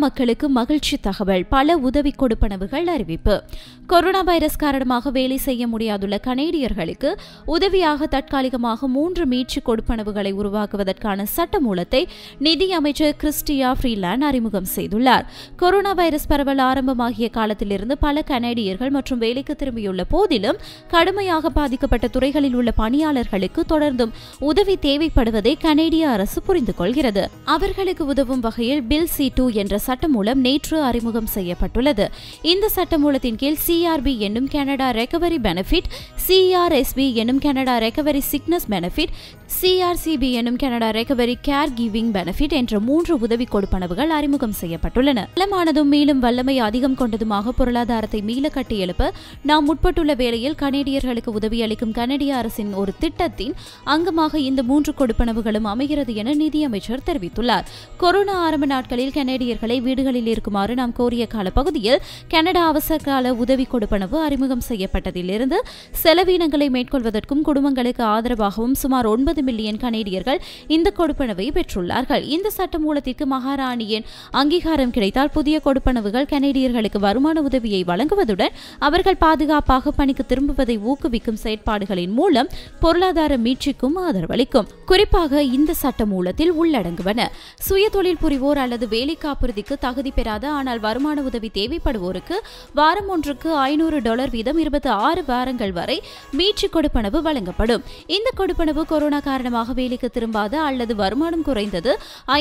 மக்களுக்கு மகிழ்ச்சி தகவல். பல உதவி கொடுப்பனவுகள் அறிவிப்பு. கொரோனா வைரஸ் காரணமாக வேலை செய்ய முடியாதுள்ள கனேடியர்களுக்கு உதவியாக தற்காலிகமாக 3 மீட்சி கொடுப்பனவுகளை உருவாக்குவதற்கான சட்டமூலத்தை நிதி அமைச்சர் கிறிஸ்டியா ஃப்ரீலாண்ட் அறிமுகம் செய்துள்ளார். கொரோனா வைரஸ் பரவல் ஆரம்பமாகிய காலத்திலிருந்து பல கனேடியர்கள் மற்றும் வேலைக்கு திரும்பியுள்ள போதிலும் கடுமையாக பாதிக்கப்பட்ட துறைகளில் உள்ள பணியாளர்களுக்கு தொடர்ந்தும் உதவி தேவைப்படுவதை கனேடிய அரசு புரிந்து கொள்கிறது. அவர்களுக்கு உதவும் வகையில் பில் C2 என்ற சட்டமூலம் நேற்று அறிமுகம் செய்யப்பட்டுள்ளது. இந்த சட்டமூலத்தின் கீழ் CRB என்னும் கனடா ரெக்கவரி பெனிஃபிட், CRSB என்னும் Canada recovery sickness benefit, CRCB என்னும் Canada recovery care giving benefit என்ற 3 உதவி கொடுப்பனவுகள் அறிமுகம் செய்யப்பட்டுள்ளன. வளமானதும் மேலும் வல்லமை அதிகம் கொண்டதுமாக பொருளாதாரத்தை மீள கட்டியெழுப்ப நாம் முற்பட்டுள்ள வேளையில் கனேடியர்களுக்கு உதவி அளிக்கும் கனடிய அரசின் ஒரு திட்டத்தின் அங்கமாக இந்த 3 கொடுப்பனவுகளும் அமைகிறது என நிதியமைச்சர் தெரிவித்துள்ளார். கொரோனா ஆரம்ப நாட்களில் கனேடியர்களை வீடுகளில் இருக்குமாறு நாம் கோரிய காலப்பகுதியில் கனடா அவசர கால உதவி கொடுப்பனவு அறிமுகம் செய்யப்பட்டதிலிருந்து செலவினங்களை மேற்கொள்வதற்கும் குடும்பங்களுக்கு ஆதரவாகவும் சுமார் 9 மில்லியன் கனேடியர்கள் இந்த கொடுப்பனவை பெற்றுள்ளார்கள். இந்த சட்டமூலத்திற்கு மகாராணியின் அங்கீகாரம் கிடைத்தால் புதிய கொடுப்பனவுகள் கனேடியர்களுக்கு வருமான உதவியை வழங்குவதுடன் அவர்கள் பாதுகாப்பாக பணிக்கு திரும்புவதை ஊக்குவிக்கும் செயற்பாடுகளின் மூலம் பொருளாதார மீட்சிக்கும் ஆதரவளிக்கும். குறிப்பாக இந்த சட்டமூலத்தில் உள்ளடங்குவன: சுய தொழில் புரிவோர் அல்லது வேலை காப்புறுதிக்கு தகுதி பெறாத ஆனால் வருமான உதவி தேவைப்படுவோருக்கு வாரம் ஒன்றுக்கு $500 வீதம் 26 வாரங்கள் வரை மீட்சி கொடுப்பனவு வழங்கப்படும். இந்த கொடுப்பனவு கொரோனா காரணமாக வேலைக்கு திரும்பாத அல்லது வருமானம் குறைந்தது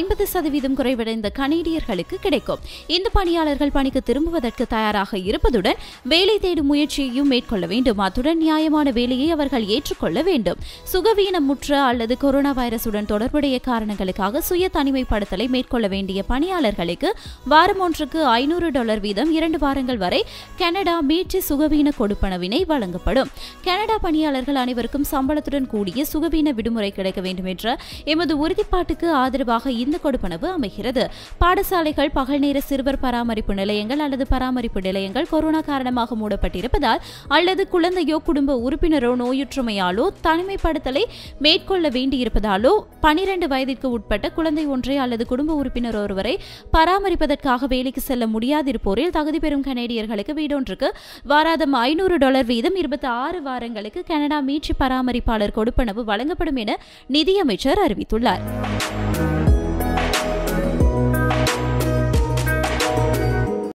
50% குறைவடைந்த கனேடியர்களுக்கு கிடைக்கும். இந்த பணியாளர்கள் பணிக்கு திரும்புவதற்கு தயாராக இருப்பதுடன் வேலை தேடும் முயற்சியையும் மேற்கொள்ள வேண்டும். அத்துடன் நியாயமான வேலையை அவர்கள் ஏற்றுக்கொள்ள வேண்டும். சுகவீனமுற்ற அல்லது கொரோனா வைரசுடன் தொடர்புடைய காரணங்களுக்காக சுய தனிமைப்படுத்தலை மேற்கொள்ள வேண்டிய பணியாளர்களுக்கு வாரம் ஒன்றுக்கு $500 வீதம் 2 வாரங்கள் வரை கனடா மீட்சி சுகவீன கொடுப்பனவினை வழங்கப்படும். கனடா பணியாளர்கள் அனைவருக்கும் சம்பளத்துடன் கூடிய சுகவீன விடுமுறை கிடைக்க வேண்டும் என்ற எமது உறுதிப்பாட்டுக்கு ஆதரவாக இந்த கொடுப்பனவு அமைகிறது. பாடசாலைகள், பகல் நேர சிறுவர் பராமரிப்பு நிலையங்கள் அல்லது பராமரிப்பு நிலையங்கள் கொரோனா காரணமாக மூடப்பட்டிருப்பதால் அல்லது குழந்தையோ குடும்ப உறுப்பினரோ நோயுற்றுமையாலோ தனிமைப்படுத்தலை மேற்கொள்ள வேண்டியிருப்பதாலோ 12 வயதிற்கு உட்பட்ட குழந்தை ஒன்றை அல்லது குடும்ப உறுப்பினர் ஒருவரை பராமரிப்பதற்காக வேலைக்கு செல்ல முடியாதிருப்போரில் தகுதி பெறும் கனேடியர்களுக்கு வீடொன்றுக்கு வாராதம் $500 வீதம் 26 வாரங்களுக்கு கனடா மீட்சி பராமரிப்பாளர் கொடுப்பனவு வழங்கப்படும் என நிதியமைச்சர் அறிவித்துள்ளார்.